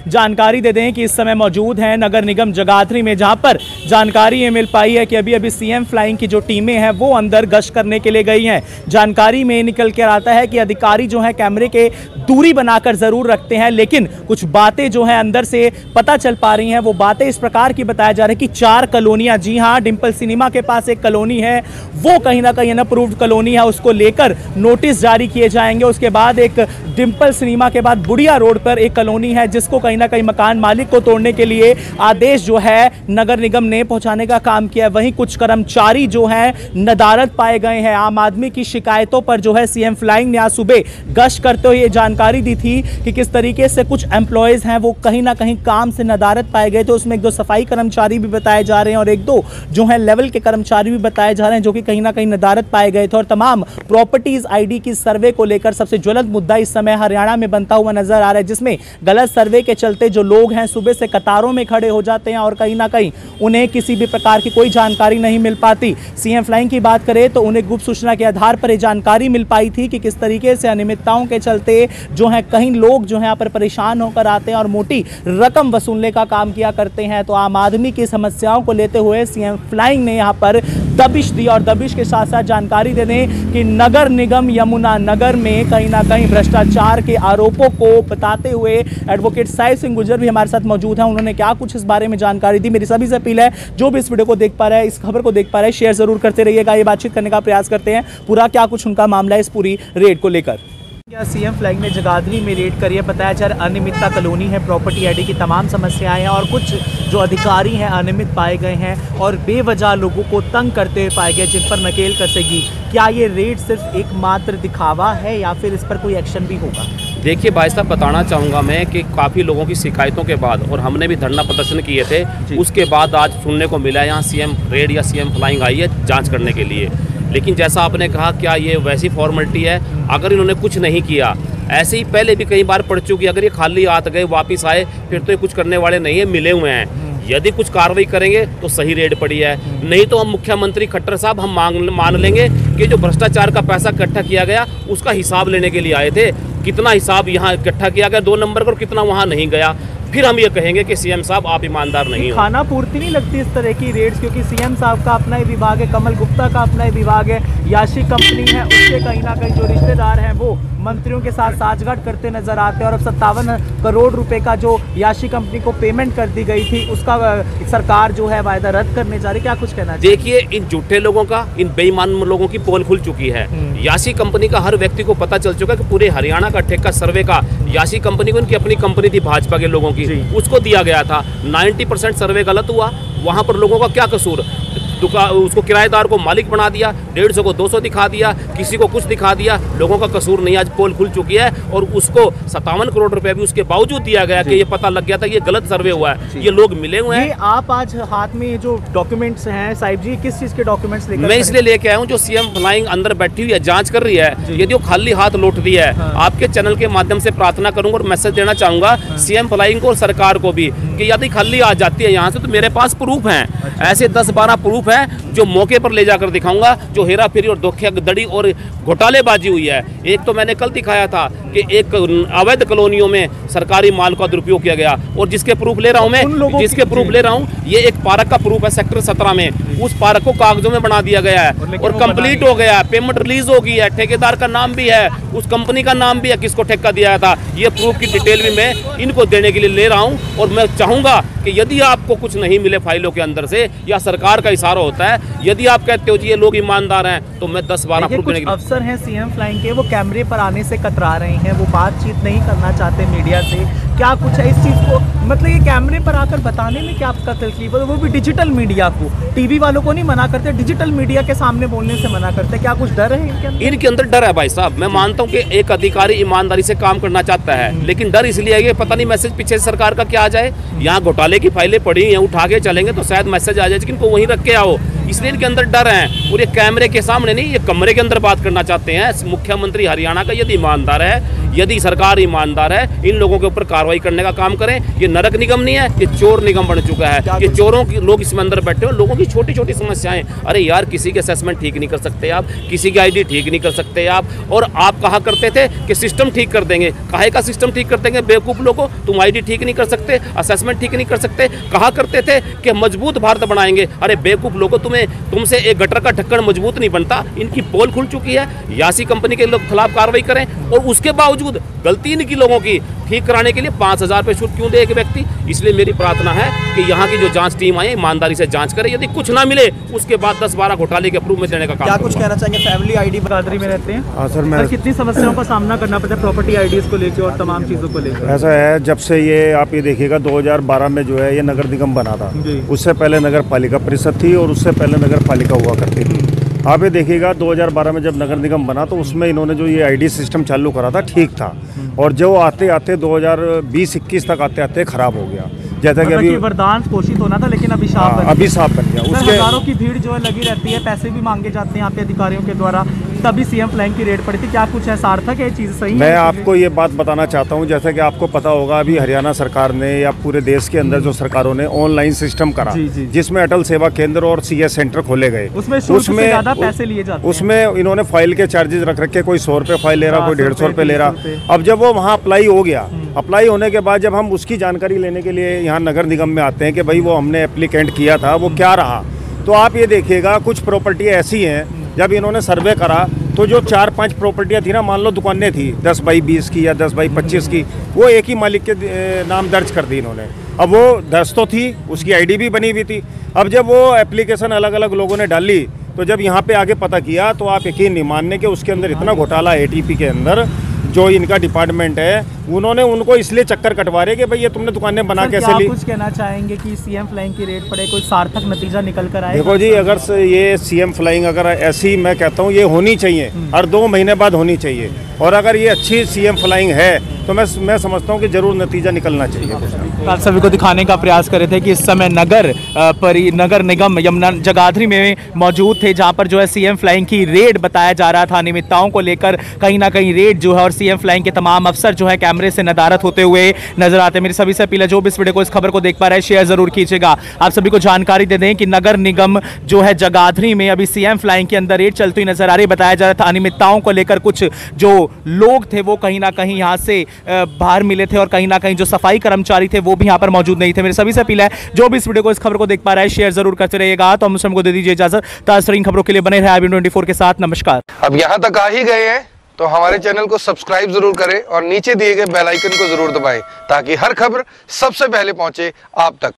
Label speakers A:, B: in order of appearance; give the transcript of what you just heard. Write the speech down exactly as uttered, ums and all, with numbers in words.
A: जानकारी दे दें कि इस समय मौजूद हैं नगर निगम जगाधरी में, जहां पर जानकारी ये मिल पाई है कि अभी अभी सीएम फ्लाइंग की जो टीमें हैं वो अंदर गश्त करने के लिए गई हैं। जानकारी में निकल कर आता है कि अधिकारी जो हैं कैमरे के दूरी बनाकर जरूर रखते हैं, लेकिन कुछ बातें जो हैं अंदर से पता चल पा रही हैं। वो बातें इस प्रकार की बताया जा रहा है कि चार कॉलोनियां, जी हां, डिंपल सिनेमा के पास एक कॉलोनी है, वो कहीं ना कहीं अनअप्रूव्ड कॉलोनी है, उसको लेकर नोटिस जारी किए जाएंगे। उसके बाद एक डिंपल सिनेमा के बाद बुढ़िया रोड पर एक कॉलोनी है जिसको कहीं ना कहीं मकान मालिक को तोड़ने के लिए आदेश जो है नगर निगम ने पहुंचाने का काम किया है। वहीं कुछ कर्मचारी जो हैं नदारद पाए गए हैं। आम आदमी की शिकायतों पर जो है सीएम फ्लाइंग ने आज सुबह गश्त करते हुए ये जानकारी दी थी कि किस तरीके से कुछ एम्प्लॉयज हैं वो कहीं ना कहीं काम से नदारद पाए गए। तो उसमें एक दो सफाई कर्मचारी भी बताए जा रहे हैं और एक दो जो है लेवल के कर्मचारी भी बताए जा रहे हैं जो कि कहीं ना कहीं नदारद पाए गए थे। और तमाम प्रॉपर्टीज आईडी की सर्वे को लेकर सबसे ज्वलंत मुद्दा इस समय हरियाणा में बनता हुआ नजर आ रहा है, जिसमें गलत सर्वे के चलते जो लोग हैं सुबह से कतारों में खड़े हो जाते हैं और कहीं ना कहीं उन्हें किसी भी प्रकार की कोई जानकारी नहीं मिल पाती। सीएम फ्लाइंग की बात करें तो उन्हें गुप्त सूचना के आधार पर यह जानकारी मिल पाई थी कि किस तरीके से अनियमितताओं के चलते जो है कहीं लोग जो है यहाँ पर परेशान होकर आते हैं और मोटी रकम वसूलने का काम किया करते हैं। तो आम आदमी की समस्याओं को लेते हुए सीएम फ्लाइंग ने यहाँ पर दबिश दी और दबिश के साथ साथ जानकारी दे दें कि नगर निगम यमुनानगर में कहीं ना कहीं भ्रष्टाचार के आरोपों को बताते हुए एडवोकेट साहिब सिंह गुर्जर भी हमारे साथ मौजूद हैं। उन्होंने क्या कुछ इस बारे में जानकारी दी, मेरी सभी से अपील है जो भी इस वीडियो को देख पा रहे हैं, इस खबर को देख पा रहे हैं, शेयर जरूर करते रहिएगा। ये बातचीत करने का प्रयास करते हैं पूरा क्या कुछ उनका मामला है इस पूरी रेड को लेकर। क्या सीएम फ्लाइंग ने जगाधरी में रेड करी है, बताया जा रहा है अनियमितता कॉलोनी है, प्रॉपर्टी आईडी की तमाम समस्याएं हैं और कुछ जो अधिकारी हैं अनियमित पाए गए हैं और बेवजह लोगों को तंग करते हुए पाए गए जिन पर नकेल कसेगी। क्या ये रेड सिर्फ एकमात्र दिखावा है या फिर इस पर कोई एक्शन भी होगा?
B: देखिए भाई साहब, बताना चाहूँगा मैं कि काफ़ी लोगों की शिकायतों के बाद और हमने भी धरना प्रदर्शन किए थे, उसके बाद आज सुनने को मिला यहाँ सीएम रेड या सीएम फ्लाइंग आई है जांच करने के लिए। लेकिन जैसा आपने कहा, क्या ये वैसी फॉर्मेलिटी है? अगर इन्होंने कुछ नहीं किया, ऐसे ही पहले भी कई बार पड़ चुकी, अगर ये खाली हाथ गए वापस आए फिर तो ये कुछ करने वाले नहीं है, मिले हुए हैं। यदि कुछ कार्रवाई करेंगे तो सही रेड पड़ी है, नहीं तो हम मुख्यमंत्री खट्टर साहब हम मांग मान लेंगे कि जो भ्रष्टाचार का पैसा इकट्ठा किया गया उसका हिसाब लेने के लिए आए थे। कितना हिसाब यहाँ इकट्ठा किया गया दो नंबर पर, कितना वहाँ नहीं गया, फिर हम ये कहेंगे कि सीएम साहब आप ईमानदार नहीं हो।
A: खाना पूर्ति नहीं लगती इस तरह की रेड्स, क्योंकि सीएम साहब का अपना ही विभाग है, कमल गुप्ता का अपना ही विभाग है, याशी कंपनी है, उसके कहीं ना कहीं जो रिश्तेदार हैं वो मंत्रियों के साथ साझगांठ करते नजर आते हैं और अब सत्तावन करोड़ रुपए का जो याशी कंपनी को पेमेंट कर दी गई थी उसका सरकार जो है वायदा रद्द करने जा रही। क्या कुछ कहना चाहिए?
B: देखिए, इन झूठे लोगों का, इन बेईमान लोगों की पोल खुल चुकी है। याशी कंपनी का हर व्यक्ति को पता चल चुका है कि पूरे हरियाणा का ठेका सर्वे का याशी कंपनी को, इनकी अपनी कंपनी थी भाजपा के लोगों की, उसको दिया गया था। नब्बे परसेंट सर्वे गलत हुआ। वहाँ पर लोगों का क्या कसूर? दुकान उसको किराएदार को मालिक बना दिया, डेढ़ सौ को दो सौ दिखा दिया, किसी को कुछ दिखा दिया, लोगों का कसूर नहीं। आज पोल खुल चुकी है और उसको सत्तावन करोड़ रुपए भी उसके बावजूद दिया गया कि ये पता लग गया था ये गलत सर्वे हुआ है, ये लोग मिले हुए हैं।
A: आप आज हाथ में जो डॉक्यूमेंट्स हैं साहिब जी, किस चीज के डॉक्यूमेंट्स लेकर?
B: मैं इसलिए लेके आया हूँ, जो सीएम फ्लाइंग अंदर बैठी हुई है, जांच कर रही है, यदि वो खाली हाथ लौट रही है, आपके चैनल के माध्यम से प्रार्थना करूंगा और मैसेज देना चाहूंगा सीएम फ्लाइंग को और सरकार को भी कि यदि खाली आ जाती है यहाँ से तो मेरे पास प्रूफ हैं, ऐसे दस बारह प्रूफ हैं जो मौके पर ले जाकर दिखाऊंगा, जो हेरा फेरी और धोखाधड़ी और घोटालेबाजी हुई है। एक तो मैंने कल दिखाया था कि एक अवैध कॉलोनियों में सरकारी माल का दुरुपयोग किया गया और जिसके प्रूफ ले रहा हूं मैं, जिसके प्रूफ ले रहा हूं, ये एक पार्क का प्रूफ है सेक्टर सत्रह में, उस पार्क को कागजों में बना दिया गया है और कंप्लीट हो गया, पेमेंट रिलीज हो गई है, ठेकेदार का नाम भी है, उस कंपनी का नाम भी है, किसको ठेका दिया था। ये प्रूफ की डिटेल भी मैं इनको देने के लिए ले रहा हूँ और मैं चाहूंगा कि यदि आपको कुछ नहीं मिले फाइलों के अंदर से या सरकार का इशारा होता है, यदि आप कहते हो जी ये लोग ईमानदार हैं, तो मैं दस बारह प्रूफ देने के लिए।
A: अफसर हैं सीएम फ्लाइंग के, वो कैमरे पर आने से कतरा रहे हैं, वो बातचीत नहीं करना चाहते मीडिया से। क्या कुछ है इस चीज को, मतलब ये कैमरे पर आकर बताने में क्या आपका तकलीफ है? वो भी डिजिटल मीडिया को, टीवी वालों को नहीं मना करते, डिजिटल मीडिया के सामने बोलने से मना करते। क्या कुछ डर है इनके अंदर?
B: इनके अंदर डर है भाई साहब। मैं मानता हूँ कि एक अधिकारी ईमानदारी से काम करना चाहता है, लेकिन डर इसलिए है पता नहीं मैसेज पीछे सरकार का क्या आ जाए। यहाँ घोटाले की फाइलें पड़ी हैं, उठा के चलेंगे तो शायद मैसेज आ जाए कि इनको वहीं रख के आओ। इसलिए इनके अंदर डर है। और ये कैमरे के सामने नहीं, ये कमरे के अंदर बात करना चाहते हैं। मुख्यमंत्री हरियाणा का यदि ईमानदार है, यदि सरकार ईमानदार है, इन लोगों के ऊपर कार्रवाई करने का काम करें। ये नरक निगम नहीं है, ये चोर निगम बन चुका है। ये चोरों की लोग इसमें अंदर बैठे हो, लोगों की छोटी छोटी समस्याएं। अरे यार, किसी के असेसमेंट ठीक नहीं कर सकते आप, किसी की आईडी ठीक नहीं कर सकते आप। और आप कहा करते थे कि सिस्टम ठीक कर देंगे। काहे का सिस्टम ठीक कर देंगे? बेवकूफ लोगों, तुम आईडी ठीक नहीं कर सकते, असेसमेंट ठीक नहीं कर सकते। कहा करते थे कि मजबूत भारत बनाएंगे। अरे बेवकूफ लोगों, तुम्हें तुमसे एक गटर का ढक्कन मजबूत नहीं बनता। इनकी पोल खुल चुकी है। यासी कंपनी के लोग खिलाफ कार्रवाई करें, और उसके बावजूद गलती इनकी लोगों की ठीक कराने के लिए पाँच हजार रुपये शुल्क क्यों दे एक व्यक्ति? इसलिए मेरी प्रार्थना है कि यहाँ की जो जांच टीम आए ईमानदारी से जांच करे। यदि कुछ ना मिले, उसके बाद दस बारह घोटाले के प्रूफ में देने का काम।
A: क्या कुछ कहना चाहेंगे? फैमिली आईडी जगाधरी में रहते हैं।
C: हाँ सर, मैं
A: कितनी समस्याओं का सामना करना पड़ता है प्रॉपर्टी आईडीज को लेकर और तमाम चीज़ों को लेकर?
C: ऐसा है, जब से ये आप ये देखिएगा दो हज़ार बारह में जो है ये नगर निगम बना था। उससे पहले नगर पालिका परिषद थी और उससे पहले नगर पालिका हुआ करती थी। आप ये देखिएगा दो हज़ार बारह में जब नगर निगम बना तो उसमें इन्होंने जो ये आईडी सिस्टम चालू करा था ठीक था, और जो आते आते दो हज़ार बीस इक्कीस तक आते आते खराब हो गया। जैसा कि अभी वरदान
A: घोषित होना था, लेकिन अभी साफ बन
C: अभी साफ बन गया। उसके
A: हजारों की भीड़ जो है लगी रहती है, पैसे भी मांगे जाते हैं यहाँ पे अधिकारियों के द्वारा, तभी सीएम फ्लाइंग की रेड पड़ी थी। क्या कुछ है सार्थक है चीज़? सही
C: मैं आपको ये बात बताना चाहता हूँ, जैसा कि आपको पता होगा अभी हरियाणा सरकार ने या पूरे देश के अंदर जो सरकारों ने ऑनलाइन सिस्टम करा, जिसमें अटल सेवा केंद्र और सीएस सेंटर खोले गए,
A: उसमें उसमें ज्यादा पैसे लिए जाते हैं।
C: उसमें इन्होंने फाइल के चार्जेस रख रखे, कोई सौ रुपये फाइल ले रहा, कोई डेढ़ सौ रुपये ले रहा। अब जब वो वहाँ अप्लाई हो गया, अप्लाई होने के बाद जब हम उसकी जानकारी लेने के लिए यहाँ नगर निगम में आते हैं कि भाई वो हमने एप्लीकेंट किया था, वो क्या रहा, तो आप ये देखिएगा कुछ प्रॉपर्टी ऐसी हैं, जब इन्होंने सर्वे करा तो जो चार पांच प्रॉपर्टियां थी ना, मान लो दुकानें थी दस बाई बीस की या दस बाई पच्चीस की, वो एक ही मालिक के नाम दर्ज कर दी इन्होंने। अब वो दर्ज तो थी, उसकी आईडी भी बनी हुई थी। अब जब वो एप्लीकेशन अलग अलग लोगों ने डाली, तो जब यहाँ पे आगे पता किया तो आप यकीन नहीं मानने के उसके अंदर इतना घोटाला एटीपी के अंदर, जो इनका डिपार्टमेंट है, उन्होंने उनको इसलिए चक्कर कटवा रहे कि भाई ये तुमने दुकानें बना कैसे ली।
A: कुछ कहना चाहेंगे कि सीएम फ्लाइंग की रेड पड़े, कोई सार्थक नतीजा निकल कर आए?
C: देखो जी, अगर ये सीएम फ्लाइंग अगर ऐसी, मैं कहता हूँ ये होनी चाहिए, हर दो महीने बाद होनी चाहिए, और अगर ये अच्छी सीएम फ्लाइंग है तो मैं मैं समझता हूँ कि जरूर नतीजा निकलना चाहिए।
A: आप सभी को दिखाने का प्रयास कर रहे थे कि इस समय नगर परि नगर निगम यमुना जगाधरी में मौजूद थे, जहाँ पर जो है सीएम फ्लाइंग की रेड बताया जा रहा था। अनियमितताओं को लेकर कहीं ना कहीं रेड जो है, और सीएम फ्लाइंग के तमाम अफसर जो है कैमरे से नदारत होते हुए नजर आते हैं। मेरी सभी से अपील है, जो भी इस वीडियो को, इस खबर को देख पा रहे हैं, शेयर जरूर कीजिएगा। आप सभी को जानकारी दे दें कि नगर निगम जो है जगाधरी में अभी सीएम फ्लाइंग के अंदर रेड चलती हुई नजर आ रही। बताया जा रहा था अनियमितताओं को लेकर कुछ जो लोग थे वो कहीं ना कहीं यहाँ से बाहर मिले थे, और कहीं ना कहीं जो सफाई कर्मचारी थे वो भी यहाँ पर मौजूद नहीं थे। मेरे सभी से अपील है, जो भी इस वीडियो को, इस खबर को देख पा रहा है, शेयर जरूर करते रहिएगा। तो हम को दे दीजिए इजाजत। ताज़ा खबरों के लिए बने रहे आई बी ट्वेंटी फोर के साथ। नमस्कार।
D: अब यहाँ तक आ ही गए हैं तो हमारे चैनल को सब्सक्राइब जरूर करें और नीचे दिए गए बेल आइकन को जरूर दबाएं, ताकि हर खबर सबसे पहले पहुंचे आप तक।